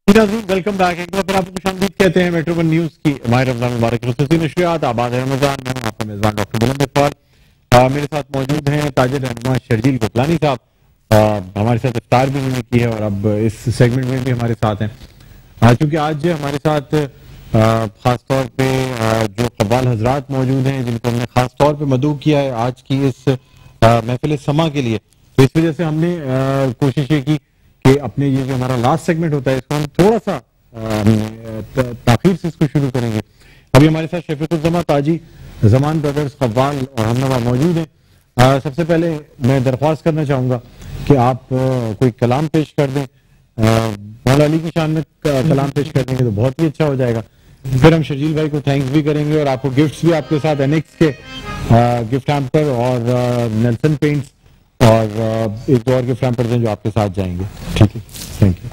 Welcome back. एक बार फिर आपको खुशामदीद कहते हैं मेट्रो वन न्यूज की माह रमजान मुबारक खुसूसी नशरियात आबाद रमजान में हूं आपका मेजबान डॉक्टर बुलंद इकबाल। मेरे साथ मौजूद हैं ताजिर रहनुमा शर्जील गोपलानी साहब। हमारे साथ इफ्तार भी उन्होंने की है और अब इस सेगमेंट में भी हमारे साथ हैं, क्योंकि आज हमारे साथ खासतौर पे जो कव्वाल हजरात मौजूद हैं जिनको हमने खास तौर पे मदऊ किया है आज की इस महफिल समा के लिए। तो इस वजह से हमने कोशिश ये की कि अपने ये जो हमारा लास्ट सेगमेंट होता है इसको हम थोड़ा सा ताखीर से इसको शुरू करेंगे। अभी हमारे साथ शफीकुज़्ज़मा ताजी, जमान ब्रदर्स, कव्वाल और हमनवा मौजूद हैं। सबसे पहले मैं दरख्वास्त करना चाहूँगा कि आप कोई कलाम पेश कर दें, मौला अली की शान में कलाम पेश कर देंगे तो बहुत ही अच्छा हो जाएगा। फिर हम शर्जील भाई को थैंक्स भी करेंगे और आपको गिफ्ट्स भी आपके साथ एनेक्स के गिफ्ट हैम्पर और नेल्सन पेंट्स और एक दो और गिफ्ट हैम्पर्स हैं जो आपके साथ जाएंगे। ठीक है, थैंक यू।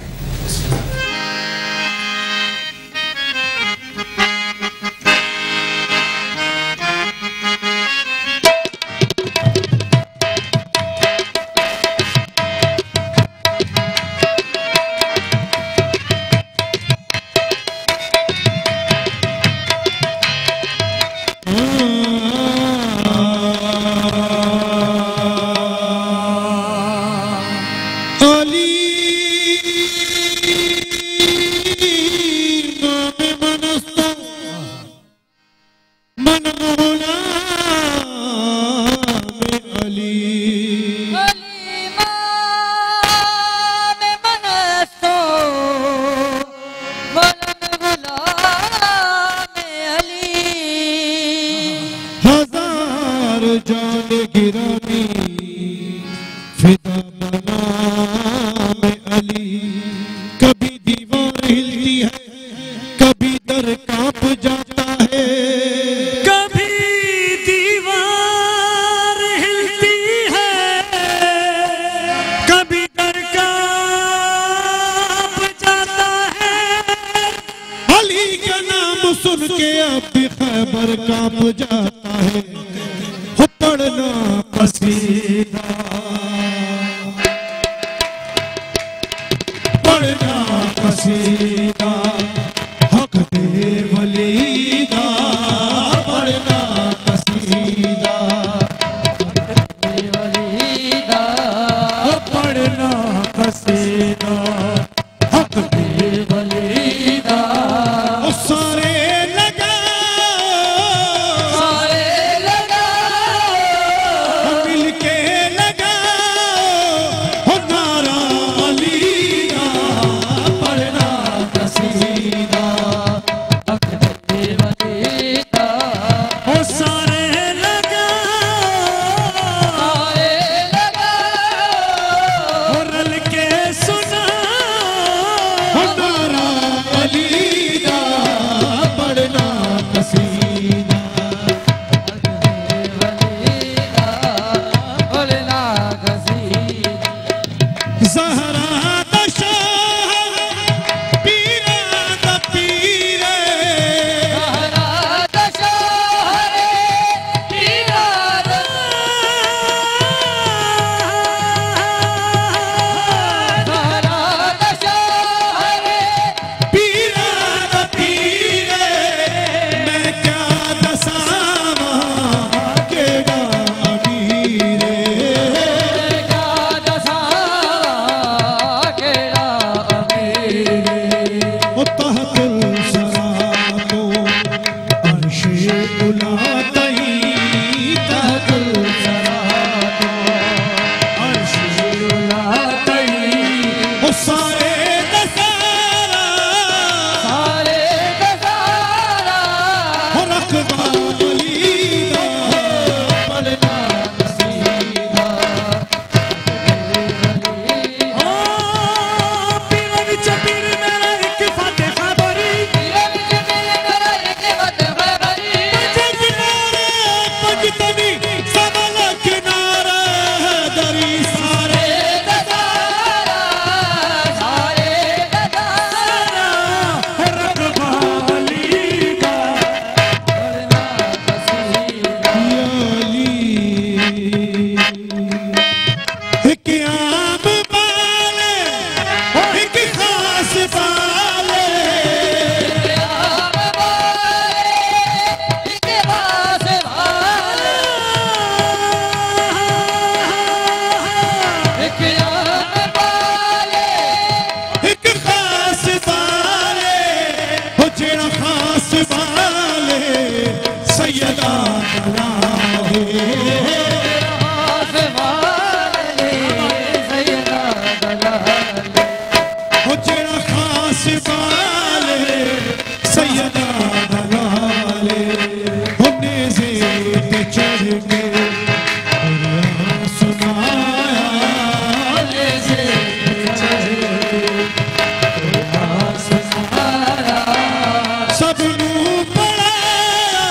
वाले सैयदा वाले होने से चढ़ के कुरान सुनाया से चढ़ के कुरान सुनाया सबनू पढ़ाया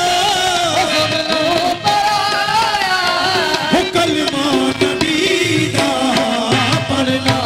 हो कलमा नबी दा पढ़ना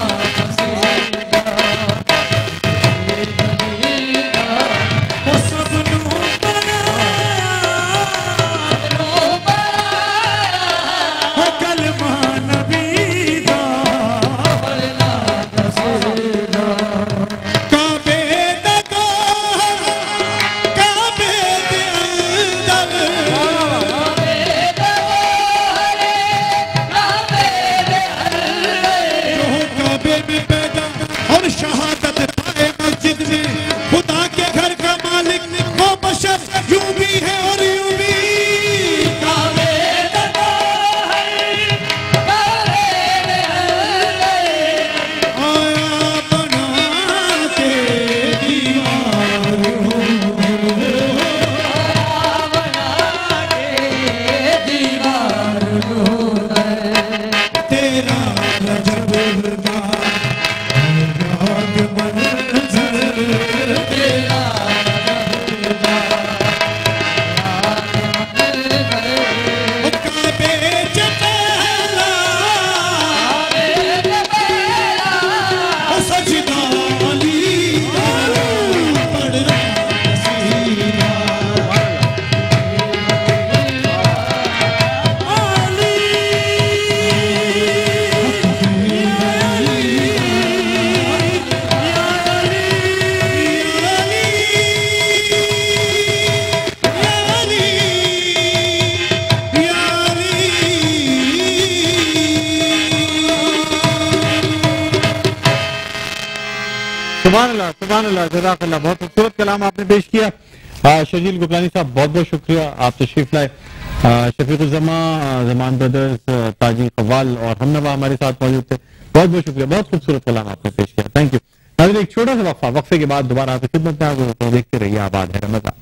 सुभान अल्लाह जज़ाकल्लाह। बहुत खूबसूरत कलाम आपने पेश किया। शर्जील गुपलानी साहब बहुत बहुत शुक्रिया, आप तशरीफ लाए। शफीकुज़्ज़मा, ज़मान ब्रदर्स, ताजी कव्वाल और हमनवा हमारे साथ मौजूद थे। बहुत बहुत शुक्रिया, बहुत खूबसूरत कलाम आपने पेश किया। Thank you. नाज़रीन, एक छोटा सा वक्फा, वक्फे के बाद दोबारा आपकी खिदमत में आगे तो देखते रहिए आबाद है रमज़ान।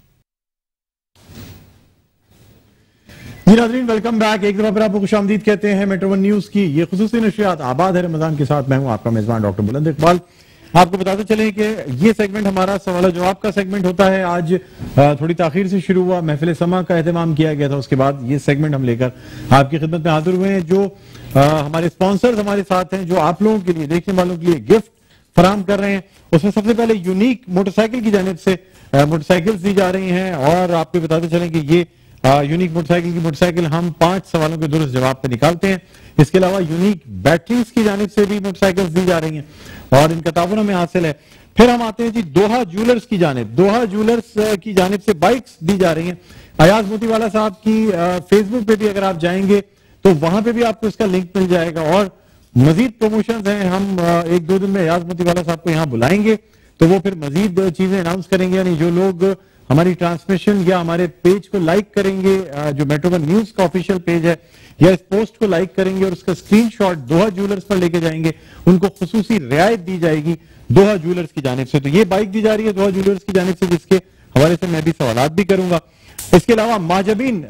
जी नाज़रीन, वेलकम बैक। एक दफा फिर आपको खुशामदीद कहते हैं मेट्रो वन न्यूज की ये खुसूसी नशरियात आबाद है रमज़ान के साथ। मैं हूं आपका मेजबान डॉक्टर बुलंद इकबाल। आपको बताते चले कि ये सेगमेंट हमारा सवाल जवाब का सेगमेंट होता है। आज थोड़ी ताखीर से शुरू हुआ, महफिल समा का एहतमाम किया गया था, उसके बाद ये सेगमेंट हम लेकर आपकी खिदमत में हाजिर हुए हैं। जो हमारे स्पॉन्सर्स हमारे साथ हैं, जो आप लोगों के लिए, देखने वालों के लिए गिफ्ट फराम कर रहे हैं, उसमें सबसे पहले यूनिक मोटरसाइकिल की जानिब से मोटरसाइकिल दी जा रही हैं। और आपको बताते चलें कि ये यूनिक मोटरसाइकिल हम 5 सवालों के दुरुस्त जवाब पे निकालते हैं। इसके अलावा यूनिक बैटरीज की जानिब से भी मोटरसाइकिल दी जा रही हैं और इनका ताबुन में हासिल है। फिर हम आते हैं जी दोहा ज्वेलर्स की जानिब। दोहा ज्वेलर्स की जानिब से बाइक्स दी जा रही हैं। अयाज मोतीवाला साहब की फेसबुक पे भी अगर आप जाएंगे तो वहां पे भी आपको इसका लिंक मिल जाएगा। और मजीद प्रमोशंस हैं, हम 1-2 दिन में अयाज मोतीवाला साहब को यहाँ बुलाएंगे तो वो फिर मजीद चीजें अनाउंस करेंगे। यानी जो लोग हमारी ट्रांसमिशन या हमारे पेज को लाइक करेंगे, जो मेट्रो वन न्यूज का ऑफिशियल पेज है, या इस पोस्ट को लाइक करेंगे और उसका स्क्रीनशॉट दोहा ज्वेलर्स पर लेके जाएंगे, उनको खुसूसी रियायत दी जाएगी दोहा ज्वेलर्स की जानिब से। तो ये बाइक दी जा रही है दोहा ज्वेलर्स की जानिब से, जिसके हवाले से मैं भी सवालात भी करूंगा। इसके अलावा माजबीन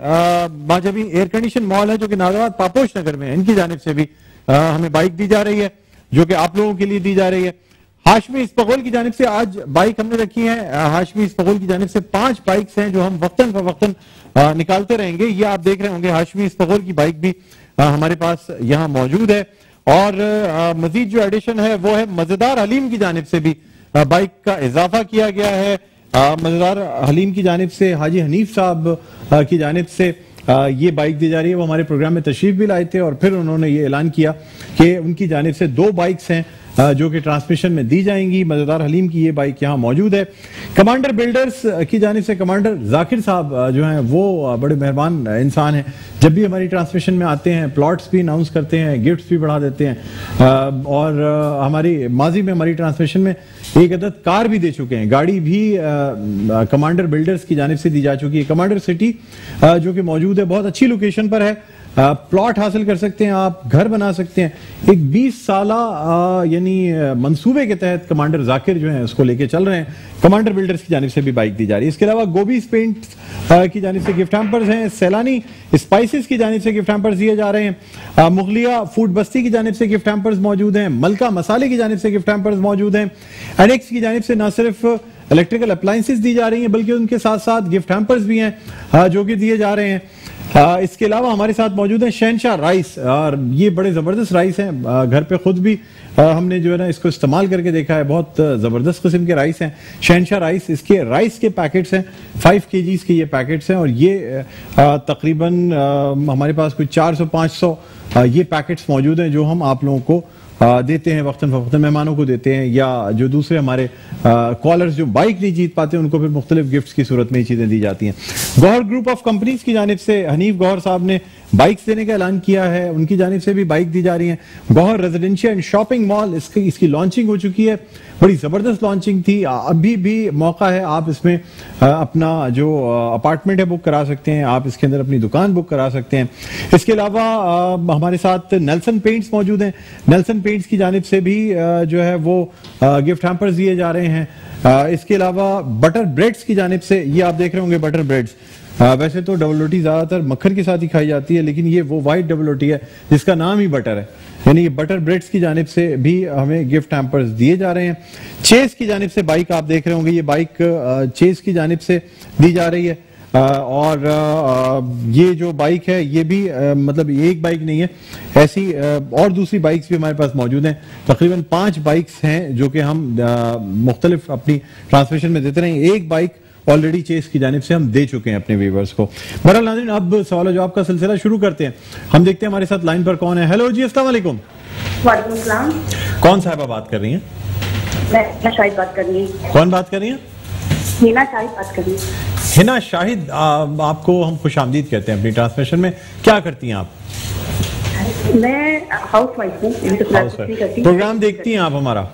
एयर कंडीशन मॉल है जो कि नाजाबाद पापोश नगर में है, इनकी जानिब से भी हमें बाइक दी जा रही है जो कि आप लोगों के लिए दी जा रही है। हाशमी इस्पगोल की जानिब से आज बाइक हमने रखी है। हाशमी इस्पगोल की जानिब से 5 बाइक्स हैं जो हम वक्तन फवक्तन निकालते रहेंगे। ये आप देख रहे होंगे हाशमी इस्पगोल की बाइक भी हमारे पास यहाँ मौजूद है। और मजीद जो एडिशन है वो है मजेदार हलीम की जानिब से भी बाइक का इजाफा किया गया है। मजेदार हलीम की जानिब से हाजी हनीफ साहब की जानिब से ये बाइक दी जा रही है। वो हमारे प्रोग्राम में तशरीफ भी लाए थे और फिर उन्होंने ये ऐलान किया कि उनकी जानिब से 2 बाइक्स हैं जो कि ट्रांसमिशन में दी जाएंगी। मजेदार हलीम की ये बाइक यहाँ मौजूद है। कमांडर बिल्डर्स की जानिब से कमांडर जाकिर साहब जो हैं वो बड़े मेहरबान इंसान हैं। जब भी हमारी ट्रांसमिशन में आते हैं प्लॉट्स भी अनाउंस करते हैं, गिफ्ट्स भी बढ़ा देते हैं। और हमारी माजी में हमारी ट्रांसमिशन में एक अदद कार भी दे चुके हैं, गाड़ी भी कमांडर बिल्डर्स की जानिब से दी जा चुकी है। कमांडर सिटी जो कि मौजूद है, बहुत अच्छी लोकेशन पर है। प्लॉट हासिल कर सकते हैं, आप घर बना सकते हैं। एक 20 साला यानी मंसूबे के तहत कमांडर जाकिर जो है उसको लेके चल रहे हैं। कमांडर बिल्डर्स की जानिब से भी बाइक दी जा रही है। इसके अलावा गोबीज पेंट की जानिब से गिफ्ट हैम्पर्स हैं। सैलानी स्पाइसेस की जानिब से गिफ्ट हैम्पर्स दिए जा रहे हैं। मुगलिया फूड बस्ती की जानिब से गिफ्ट हैम्पर्स मौजूद हैं। मलका मसाले की जानिब से गिफ्ट हैम्पर्स मौजूद हैं। एनेक्स की जानिब से न सिर्फ इलेक्ट्रिकल अप्लायंसेस दी जा रही हैं बल्कि उनके साथ साथ गिफ्ट हैम्पर्स भी हैं जो कि दिए जा रहे हैं। इसके अलावा हमारे साथ मौजूद है शहनशाह राइस, और ये बड़े ज़बरदस्त राइस हैं। घर पे खुद भी हमने जो है ना इसको इस्तेमाल करके देखा है। बहुत ज़बरदस्त किस्म के राइस हैं शहनशाह राइस। इसके राइस के पैकेट्स हैं 5 kgs के ये पैकेट्स हैं, और ये तकरीबन हमारे पास कुछ 400-500 ये पैकेट्स मौजूद हैं जो हम आप लोगों को देते हैं, वक्तन फवक्तन मेहमानों को देते हैं, या जो दूसरे हमारे कॉलर्स जो बाइक नहीं जीत पाते उनको फिर मुख्तलिफ गिफ्ट्स की सूरत में ये चीज़ें दी जाती हैं। गौहर ग्रुप ऑफ कंपनीज की जानिब से हनीफ गौहर साहब ने बाइक्स देने का ऐलान किया है, उनकी जानिब से भी बाइक दी जा रही है। Gauhar residential and shopping mall, इसकी लॉन्चिंग हो चुकी है, बड़ी ज़बरदस्त लॉन्चिंग थी। अभी भी मौका है, आप इसमें अपना जो अपार्टमेंट है बुक करा सकते हैं, आप इसके अंदर अपनी दुकान बुक करा सकते हैं। इसके अलावा हमारे साथ नेल्सन पेंट्स मौजूद हैं। नेल्सन पेंट्स की जानिब से भी जो है वो गिफ्ट हैम्पर्स दिए जा रहे हैं। इसके अलावा बटर ब्रेड्स की जानिब से, ये आप देख रहे होंगे बटर ब्रेड्स, वैसे तो डबल रोटी ज्यादातर मक्खन के साथ ही खाई जाती है, लेकिन ये वो वाइट डबल रोटी है जिसका नाम ही बटर है, यानी ये बटर ब्रेड्स की जानिब से भी हमें गिफ्ट हैम्पर्स दिए जा रहे हैं। चेस की जानिब से बाइक आप देख रहे होंगे, ये बाइक चेस की जानिब से दी जा रही है। और ये जो बाइक है ये भी मतलब एक बाइक नहीं है, ऐसी और दूसरी बाइक्स भी हमारे पास मौजूद हैं। तकरीबन 5 बाइक्स हैं जो कि हम मुख्तलिफ अपनी ट्रांसमिशन में देते रहे। एक बाइक ऑलरेडी चेस की जानिब से हम दे चुके हैं अपने व्यूअर्स को। बहरहाल नाज़रीन, अब सवाल जवाब का सिलसिला शुरू करते हैं। हम देखते हैं हमारे साथ लाइन पर कौन है। हेलो जी, अस्सलाम वालेकुम। वालेकुम सलाम। कौन साहिबा बात कर रही हैं? मैं शाहिद बात कर रही हूँ। कौन बात कर रही हैं? हिना शाहिद बात कर रही हूँ। हिना शाहिद, आपको हम खुशामदीद कहते हैं अपनी ट्रांसमिशन में। क्या करती हैं आप? मैं हाउस वाइफ हूँ। प्रोग्राम देखती हैं आप हमारा?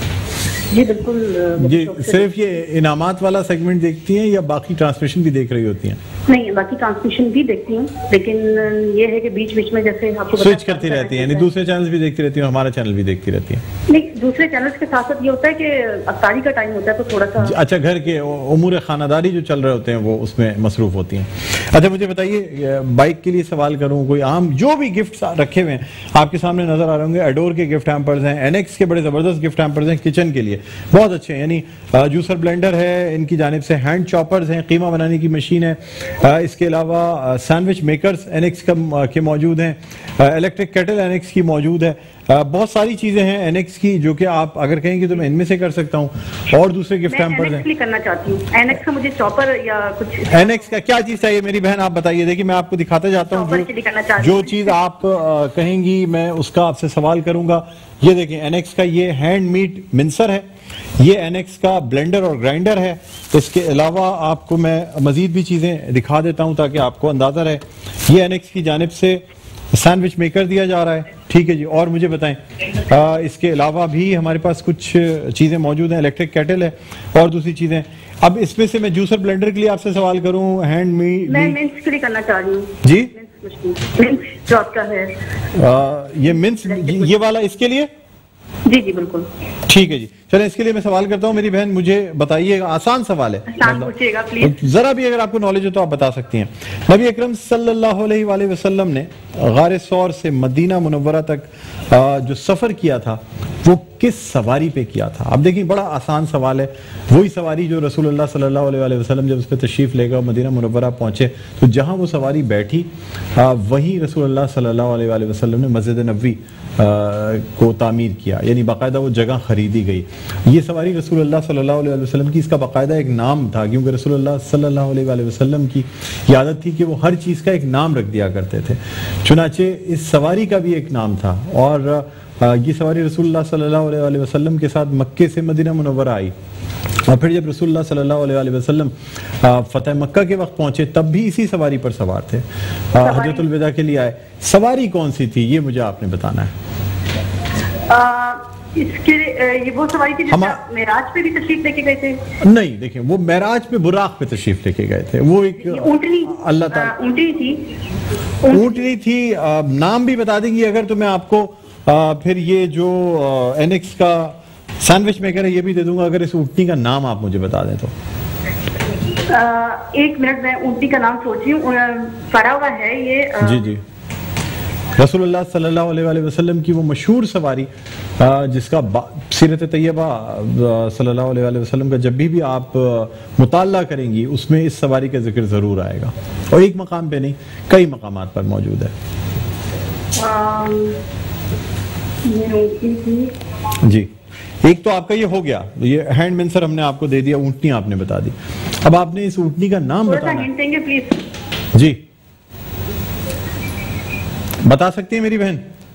जी बिल्कुल। जी, सिर्फ ये इनामात वाला सेगमेंट देखती हैं या बाकी ट्रांसमिशन भी देख रही होती हैं? नहीं, बाकी ट्रांसमिशन भी देखती हूँ, लेकिन ये है कि बीच बीच में जैसे आपको स्विच करती रहती हैं, यानी दूसरे चैनल्स भी देखती रहती हैं, हमारा चैनल भी देखती रहती हैं? नहीं, दूसरे चैनल्स के साथ साथ ये होता है कि अफ्तारी का टाइम होता है तो थोड़ा सा। अच्छा, घर के उमूर खानादारी जो चल रहे होते हैं वो उसमें मसरूफ होती हैं। अच्छा, मुझे बताइए, बाइक के लिए सवाल करूँ, कोई आम जो भी गिफ्ट रखे हुए हैं आपके सामने नजर आ रहे होंगे। एडोर के गिफ्ट हैम्पर्स हैं, एनेक्स के बड़े जबरदस्त गिफ्ट हैम्पर्स हैं किचन के लिए, बहुत अच्छे हैं। यानी जूसर ब्लेंडर है इनकी जानिब से, हैंड चॉपर्स हैं, कीमा बनाने की मशीन है। इसके अलावा सैंडविच मेकर्स एनेक्स के मौजूद हैं, इलेक्ट्रिक केटल एनेक्स की मौजूद है। बहुत सारी चीजें हैं एनेक्स की जो कि आप अगर कहेंगे तो मैं इनमें से कर सकता हूँ। और दूसरे गिफ्ट हैम्पर्स हैं। करना चाहती हूँ एनेक्स का, मुझे चॉपर या कुछ। एनेक्स का क्या चीज चाहिए मेरी बहन, आप बताइए। देखिए, मैं आपको दिखाता जाता हूँ, जो चीज आप कहेंगी मैं उसका आपसे सवाल करूंगा। ये देखिए, एनेक्स का ये हैंड मीट मिंसर है, ये एनेक्स का ब्लेंडर और ग्राइंडर है। इसके अलावा आपको मैं मजीद भी चीजें दिखा देता हूं ताकि आपको अंदाजा रहे। ये एनेक्स की जानिब से सैंडविच मेकर दिया जा रहा है, ठीक है जी। और मुझे बताएं, इसके अलावा भी हमारे पास कुछ चीजें मौजूद हैं, इलेक्ट्रिक केटल है और दूसरी चीजें। अब इसमें से मैं जूसर ब्लेंडर के लिए आपसे सवाल करूं, हैंड मीट मैं मिंस के लिए करना चाह रही हूँ जी। मिंस जो आपका है ये मिंस, ये वाला इसके लिए? जी जी बिल्कुल, ठीक है जी। चलें, इसके लिए मैं सवाल करता हूँ। मेरी बहन मुझे बताइए, आसान सवाल है, प्लीज। जरा भी अगर आपको नॉलेज हो तो आप बता सकती हैं। नबी अकरम सल्लल्लाहु अलैहि वसल्लम ने गारे सौर से मदीना मुनव्वरा तक जो सफर किया था वो किस सवारी पे किया था? अब देखिए, बड़ा आसान सवाल है। वही सवारी जो रसूलुल्लाह सल्लल्लाहु अलैहि वसल्लम जब उस पर तशरीफ लेकर मदीना मुनव्वरा पहुंचे तो जहां वो सवारी बैठी वही रसूलुल्लाह सल्लल्लाहु अलैहि वसल्लम ने मस्जिद नबवी को तामीर किया, यानी बाकायदा वो जगह खरीदी गई। ये सवारी रसूलुल्लाह सल्लल्लाहु अलैहि वसल्लम की, इसका बाकायदा एक नाम था, क्योंकि रसूलुल्लाह सल्लल्लाहु अलैहि वसल्लम की आदत थी कि वो हर चीज़ का एक नाम रख दिया करते थे। चुनाचे इस सवारी का भी एक नाम था। और ये सवारी रसूलुल्लाह सल्लल्लाहु अलैहि वसल्लम के साथ मक्के से मदीना मुनव्वरा आई, और फिर जब रसूलुल्लाह सल्लल्लाहु अलैहि वसल्लम फतेह मक्का के वक्त पहुंचे तब भी इसी सवारी पर सवार थे, हजरतुल विदा के लिए आए। सवारी कौन सी थी ये मुझे आपने बताना है। इसके ये वो सवारी थी जिसमें आप मेराज पे भी तशरीफ लेके गए थे? नहीं, देखिए वो मेराज पे बुराक पे तशरीफ लेके गए थे। वो एक ऊँटनी, अल्लाह ताला ऊँटनी थी। ऊँटनी थी। नाम भी बता देंगी अगर तो मैं आपको फिर ये जो एनेक्स का सैंडविच मेकर है ये भी दे दूंगा, अगर इस ऊँटनी का नाम आप मुझे बता दें तो। एक मिनट, मैं ऊँटनी का नाम सोच रही हूँ। पड़ा हुआ है ये जी जी, रसूलुल्लाह सल्लल्लाहु अलैहि वसल्लम की वो मशहूर सवारी जिसका सीरत तैयबा सल्लल्लाहु अलैहि वसल्लम का जब भी आप मुताला करेंगी उसमें इस सवारी का जिक्र ज़रूर आएगा, और एक मकाम पे नहीं कई मकामात पर मौजूद है। जी, एक तो आपका ये हो गया, ये हैंड मिंसर हमने आपको दे दिया, ऊँटनी आपने बता दी। अब आपने इस ऊँटनी का नाम बताना है। प्लीज जी बता सकती है मेरी बहन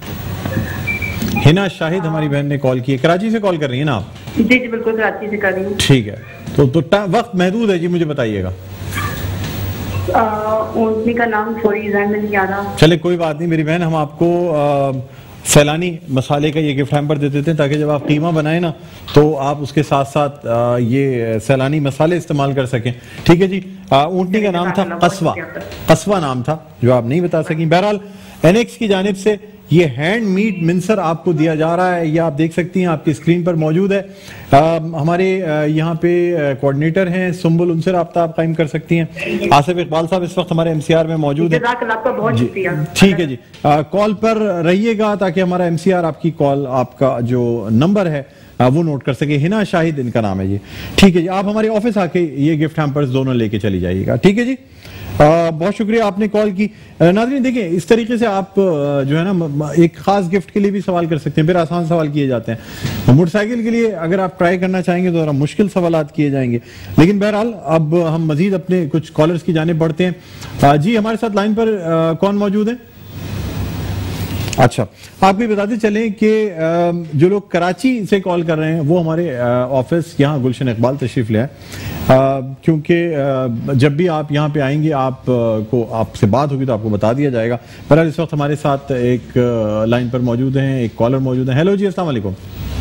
हिना शाहिद, हमारी बहन ने कॉल की है, कराची से कॉल कर रही है ना आप? जी जी बिल्कुल, कराची से कर रही हूँ। ठीक है, तो वक्त महदूद है जी, मुझे बताइएगा। ऊँटनी का नाम सॉरी ज़हन में नहीं आ रहा। चले कोई बात नहीं मेरी बहन, हम आपको सैलानी मसाले का ये गिफ्ट हैम्पर दे देते हैं ताकि जब आप कीमा बनाए ना तो आप उसके साथ साथ ये सैलानी मसाले इस्तेमाल कर सकें। ठीक है जी। ऊँटनी का नाम था कस्वा, कस्वा नाम था जो आप नहीं बता सकें। बहरहाल एनेक्स की जानिब से ये हैंड मीट मिंसर आपको दिया जा रहा है, ये आप देख सकती हैं, आपकी स्क्रीन पर मौजूद है। हमारे यहाँ पे कोऑर्डिनेटर हैं सुंबुल, उनसे राब्ता आप कायम कर सकती हैं। आसिफ इकबाल साहब इस वक्त हमारे एमसीआर में मौजूद है। ठीक है जी, कॉल पर रहिएगा ताकि हमारा एमसीआर आपकी कॉल, आपका जो नंबर है वो नोट कर सके। हिना शाहिद इनका नाम है जी। ठीक है जी, आप हमारे ऑफिस आके ये गिफ्ट हैम्पर्स दोनों लेके चली जाइएगा। ठीक है जी, बहुत शुक्रिया आपने कॉल की। नाज़रीन देखिए, इस तरीके से आप जो है ना एक खास गिफ्ट के लिए भी सवाल कर सकते हैं, फिर आसान सवाल किए जाते हैं। मोटरसाइकिल के लिए अगर आप ट्राई करना चाहेंगे तो जरा मुश्किल सवालात किए जाएंगे, लेकिन बहरहाल अब हम मजीद अपने कुछ कॉलर्स की जानिब बढ़ते हैं। जी हमारे साथ लाइन पर कौन मौजूद है? अच्छा, आप भी बताते चलें कि जो लोग कराची से कॉल कर रहे हैं वो हमारे ऑफिस यहाँ गुलशन इकबाल तशरीफ ले आए, क्योंकि जब भी आप यहाँ पे आएंगे आपको आपसे बात होगी तो आपको बता दिया जाएगा। बहरहाल इस वक्त हमारे साथ एक लाइन पर मौजूद हैं, एक कॉलर मौजूद है। हेलो जी, अस्सलाम वालेकुम।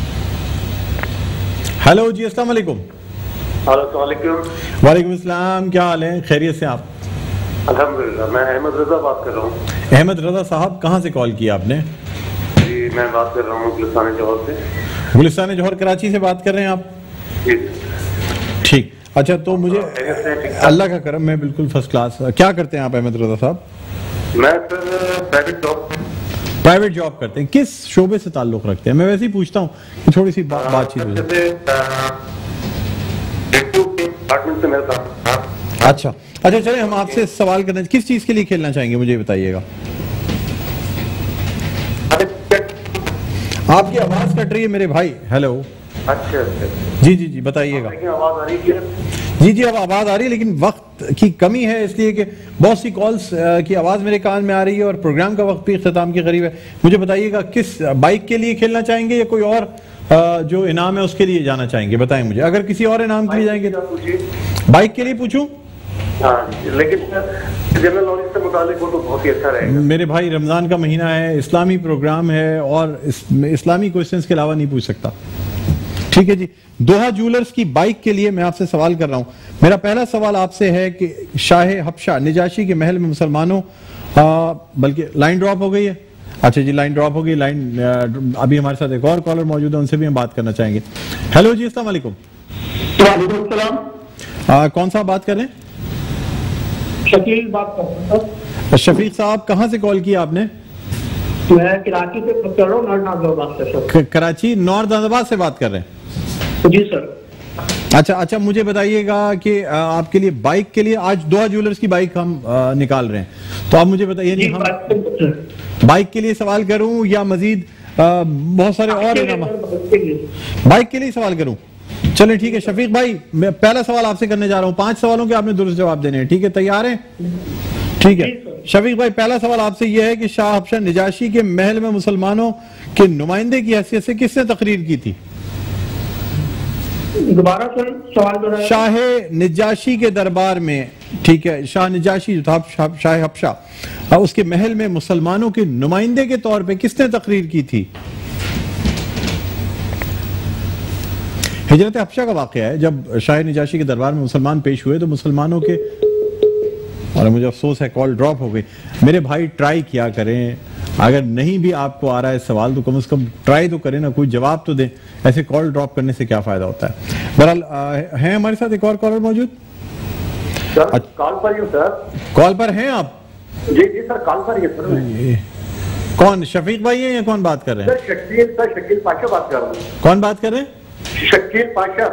हेलो जी, अस्सलाम वालेकुम। वालेकुम अस्सलाम, क्या हाल है? खैरियत से आप? अल्हम्दुलिल्लाह। मैं अहमद रजा बात कर रहा हूँ। अहमद रजा साहब, कहाँ से कॉल किया आपने? जी मैं बात कर रहा हूँ गुलिस्तान जौहर से। गुलिस्तान जौहर कराची से बात कर रहे हैं आप? जी ठीक। अच्छा, तो मुझे अल्लाह का करम, मैं बिल्कुल फर्स्ट क्लास। क्या करते हैं आप अहमद रजा साहब? मैं सर प्राइवेट जॉब करते हैं। किस शोबे से ताल्लुक रखते हैं? मैं वैसे ही पूछता हूँ कि थोड़ी सी बातचीत हो जाए। अच्छा अच्छा, चलिए हम आपसे सवाल करना, किस चीज के लिए खेलना चाहेंगे मुझे बताइएगा। आपकी आवाज कट रही है मेरे भाई। हेलो। अच्छा जी जी जी, बताइएगा। आवाज आ रही है? जी जी, अब आवाज आ रही है, लेकिन वक्त की कमी है इसलिए कि बहुत सी कॉल्स की आवाज मेरे कान में आ रही है और प्रोग्राम का वक्त भी इख्तिताम के करीब है। मुझे बताइएगा किस बाइक के लिए खेलना चाहेंगे या कोई और जो इनाम है उसके लिए जाना चाहेंगे? बताएं मुझे। अगर किसी और इनाम के लिए जाएंगे तो बाइक के लिए पूछूं? लेकिन जनरल नॉलेज से मुतालिक हो तो बहुत ही अच्छा रहेगा। मेरे भाई, रमजान का महीना है, इस्लामी प्रोग्राम है और इस्लामी क्वेश्चंस के अलावा नहीं पूछ सकता। ठीक है जी। दोहा ज्वेलर्स की बाइक के लिए मैं आपसे सवाल कर रहा हूं। मेरा पहला सवाल आपसे है कि शाह हबशा निजाशी के महल में मुसलमानों, बल्कि लाइन ड्रॉप हो गई है। अच्छा जी, लाइन ड्रॉप हो गई। लाइन अभी हमारे साथ एक और कॉलर मौजूद है, उनसे भी हम बात करना चाहेंगे। हेलो जी, अस्सलाम वालेकुम। कौन सा बात कर रहे हैं? शकील बात कर रहा हूं। शफीक साहब, कहाँ से कॉल किया आपने? मैं कराची से बात कर रहा हूँ, नॉर्थ से। कराची नॉर्थ नाजाबाद से बात कर रहे हैं? जी सर। अच्छा अच्छा, मुझे बताइएगा कि आपके लिए बाइक के लिए आज दोहा ज्वेलर्स की बाइक हम निकाल रहे हैं, तो आप मुझे बताइए हम बाइक के लिए सवाल करूं या मजीद बहुत सारे और इनाम? बाइक के लिए सवाल करूं? चलिए ठीक है शफीक भाई, मैं पहला सवाल आपसे करने जा रहा हूं। 5 सवालों के आपने दुरुस्त जवाब देने हैं। ठीक है, तैयार हैं? ठीक है शफीक भाई, पहला सवाल आपसे यह है कि शाह हबशा निजाशी के महल में मुसलमानों के नुमाइंदे की हैसियत से किसने तकरीर की थी? दोबारा सवाल। शाह निजाशी के दरबार में, ठीक है, शाह निजाशी जो था शाह हबशा, उसके महल में मुसलमानों के नुमाइंदे के तौर पे किसने तकरीर की थी? हिजरत हबशा का वाकया है, जब शाह निजाशी के दरबार में मुसलमान पेश हुए तो मुसलमानों के, और मुझे अफसोस है कॉल ड्रॉप हो गई। मेरे भाई ट्राई किया करें, अगर नहीं भी आपको आ रहा है सवाल तो कम से कम ट्राई तो करें ना, कोई जवाब तो दें। ऐसे कॉल ड्रॉप करने से क्या फायदा होता है। बहरहाल है हमारे साथ एक और कॉलर मौजूद सर। कॉल पर ही हूं सर। कॉल पर हैं आप? जी जी सर, कॉल पर ही सर। कौन, शफीक भाई है या कौन बात कर रहे हैं? सर शकील पाशा बात कर रहा हूँ। कौन बात कर रहे हैं? शकील पाशा।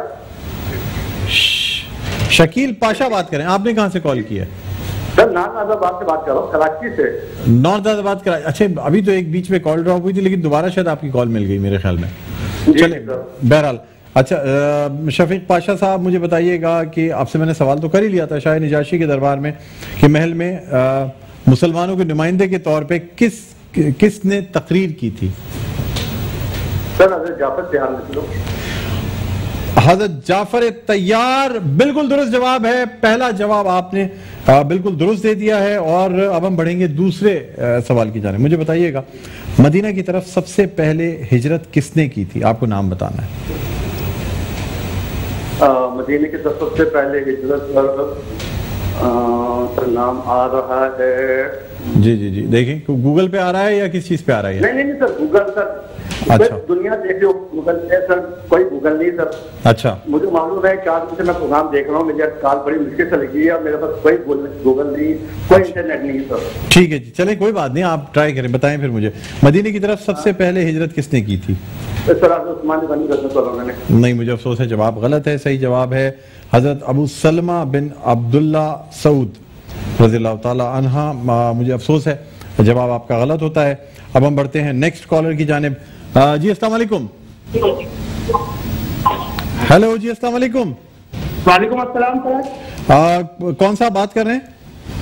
शकील पाशा बात कर रहे हैं। आपने कहां से कॉल किया? सर नाज़ाबाद से बात कर रहा हूँ, कराची से। नाज़ाबाद कराची। अच्छा, अभी तो एक बीच में कॉल ड्रॉप हुई थी, लेकिन दोबारा शायद आपकी कॉल मिल गई मेरे ख्याल में। चले बहरहाल, अच्छा शफीक पाशा साहब मुझे बताइएगा कि आपसे मैंने सवाल तो कर ही लिया था शाह निजाशी के दरबार में कि महल में मुसलमानों के नुमाइंदे के तौर पे किसने तकरीर की थी? सर हज़रत जाफर तैयार। हज़रत जाफर तैयार बिल्कुल दुरुस्त जवाब है। पहला जवाब आपने बिल्कुल दुरुस्त दे दिया है। और अब हम बढ़ेंगे दूसरे सवाल की जाने। मुझे बताइएगा मदीना की तरफ सबसे पहले हिजरत किसने की थी? आपको नाम बताना है। मदीने की तरफ सबसे पहले हिजरत पर नाम आ रहा है। जी जी जी, देखें गूगल पे आ रहा है या किस चीज पे आ रहा है? नहीं नहीं सर, गूगल सर। अच्छा, दुनिया देख लो गूगल पे सर, कोई गूगल नहीं सर। अच्छा, मुझे मालूम है 4 दिन से मैं प्रोग्राम देख रहा हूँ, मुझे कॉल बड़ी मुश्किल से लगी है, मेरे पास कोई गूगल नहीं, कोई इंटरनेट नहीं सर। ठीक है जी, चले कोई बात नहीं, आप ट्राई करें, बताएं फिर मुझे मदीने की तरफ सबसे पहले हिजरत किसने की थी? सर उस्मान गनी रज़ियल्लाहु अन्हु ने। नहीं, मुझे अफसोस है, जवाब गलत है। सही जवाब है हजरत अबू सलमा बिन अब्दुल्ला सऊद रज़ियल्लाहु ताला अन्हा। मुझे अफसोस है, जवाब आपका गलत होता है। अब हम बढ़ते हैं नेक्स्ट कॉलर की जानिब। जी अस्सलाम वालेकुम। हेलो जी, अस्सलाम वालेकुम। वालेकुम अस्सलाम सर। कौन सा बात कर रहे हैं?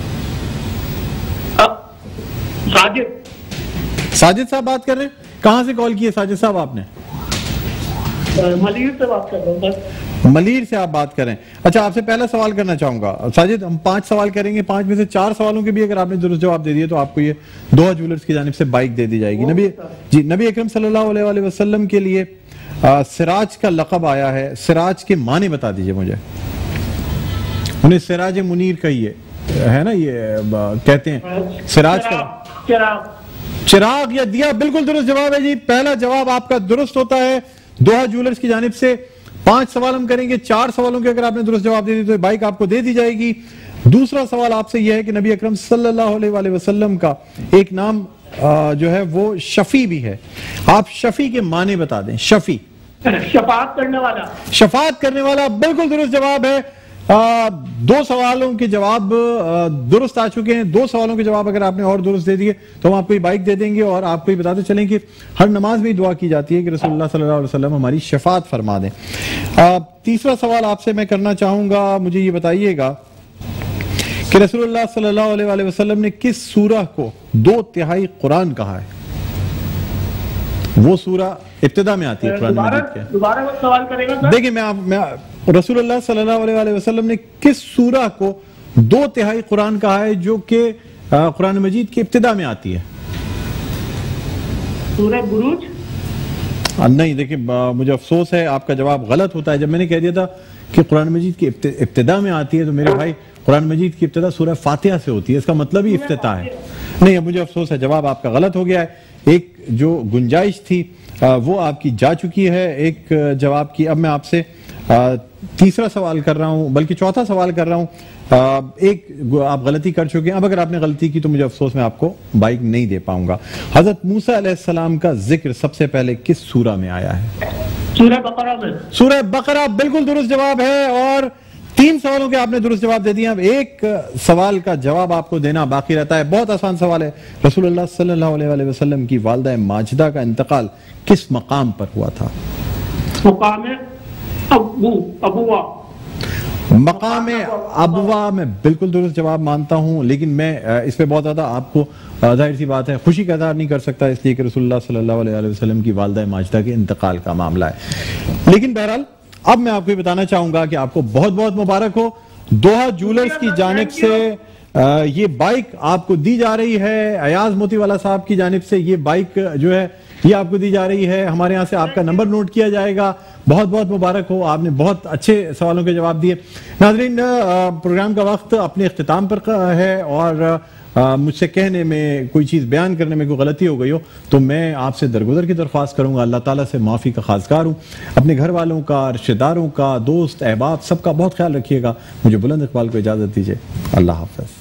साजिद। साजिद साहब बात कर रहे हैं? कहां से कॉल की है साजिद साहब आपने? मलीर से बात कर रहा हूँ सर। मलीर से आप बात करें। अच्छा, आपसे पहला सवाल करना चाहूंगा साजिद, हम 5 सवाल करेंगे, 5 में से 4 सवालों के भी अगर आपने दुरुस्त जवाब दे दिए तो आपको ये दोहा ज्वेलर्स की जानिब से बाइक दे दी जाएगी। नबी अकरम सल्लल्लाहु अलैहि वसल्लम के लिए सिराज का लक़ब आया है। सिराज के माने बता दीजिए मुझे। उन्हें सिराज मुनीर कहिए, है ना, ये कहते हैं सिराज का चिराग या दिया। बिल्कुल दुरुस्त जवाब है जी, पहला जवाब आपका दुरुस्त होता है दोहा ज्वेलर्स की जानिब से। 5 सवाल हम करेंगे, 4 सवालों के अगर आपने दुरुस्त जवाब दे दिए तो बाइक आपको दे दी जाएगी। दूसरा सवाल आपसे यह है कि नबी अकरम सल्लल्लाहु अलैहि वसल्लम का एक नाम जो है वो शफी भी है। आप शफी के माने बता दें। शफी शफाअत करने वाला। शफाअत करने वाला बिल्कुल दुरुस्त जवाब है। 2 सवालों के जवाब दुरुस्त आ चुके हैं। 2 सवालों के जवाब अगर आपने और दुरुस्त दे दिए तो हम आपको बाइक दे देंगे। और आपको बताते चलें कि हर नमाज में दुआ की जाती है कि रसूलुल्लाह सल्लल्लाहु अलैहि वसल्लम हमारी शफाअत फरमा दें। तीसरा सवाल आपसे मैं करना चाहूंगा, मुझे ये बताइएगा कि रसूलुल्लाह सल्लल्लाहु अलैहि वसल्लम ने किस सूरह को 2/3 कुरान कहा है? वो सूरह इब्तिदा में आती है कुरान मजीद के। दोबारा सवाल करेगा। देखिए मैं रसूलुल्लाह सल्लल्लाहु अलैहि वसल्लम ने किस सूरह को 2/3 कुरान कहा है जो कि कुरान मजीद की इब्तिदा में आती है? सूरह बुरूज। नहीं, देखिए मुझे अफसोस है, आपका जवाब गलत होता है। जब मैंने कह दिया था कि कुरान मजीद की इब्तिदा में आती है तो मेरे भाई कुरान मजीद की इब्तिदा सूरह फातिहा से होती है, इसका मतलब ही इफ्तिताह है। नहीं, मुझे अफसोस है, जवाब आपका गलत हो गया है। एक जो गुंजाइश थी वो आपकी जा चुकी है एक जवाब की। अब मैं आपसे तीसरा सवाल कर रहा हूं, बल्कि चौथा सवाल कर रहा हूं। एक आप गलती कर चुके हैं, अब अगर आपने गलती की तो मुझे अफसोस, मैं आपको बाइक नहीं दे पाऊंगा। हजरत मूसा अलैहिस्सलाम का जिक्र सबसे पहले किस सूरा में आया है? सूरह बकरा में। सूरह बकरा बिल्कुल दुरुस्त जवाब है। और 3 सवालों के आपने दुरुस्त जवाब दे दिए। अब एक सवाल का जवाब आपको देना बाकी रहता है। बहुत आसान सवाल है। रसूलुल्लाह सल्लल्लाहु अलैहि वसल्लम की वालिदा माजिदा का इंतकाल किस मकाम पर हुआ था? मकाम अबुआ। मकाम अबवा में बिल्कुल दुरुस्त जवाब मानता हूं, लेकिन मैं इस पे बहुत ज्यादा आपको जाहिर सी बात है खुशी का इज़हार नहीं कर सकता, इसलिए कि रसूलुल्लाह सल्लल्लाहु अलैहि वसल्लम की वालिदा माजिदा के इंतकाल का मामला है। लेकिन बहरहाल अब मैं आपको बताना चाहूंगा कि आपको बहुत बहुत मुबारक हो। दोहा ज्वेलर्स की जानिब से ये बाइक आपको दी जा रही है अयाज मोतीवाला साहब की जानिब से। ये बाइक जो है ये आपको दी जा रही है, हमारे यहाँ से आपका नंबर नोट किया जाएगा। बहुत बहुत मुबारक हो, आपने बहुत अच्छे सवालों के जवाब दिए। नाज़रीन, प्रोग्राम का वक्त अपने इख्तिताम पर है और मुझसे कहने में कोई चीज़ बयान करने में कोई गलती हो गई हो तो मैं आपसे दरगुजर की दरख्वास्त करूंगा। अल्लाह ताला से माफ़ी का खासगार हूँ। अपने घर वालों का, रिश्तेदारों का, दोस्त अहबाब सबका बहुत ख्याल रखिएगा। मुझे बुलंद इकबाल को इजाज़त दीजिए। अल्लाह हाफ़िज़।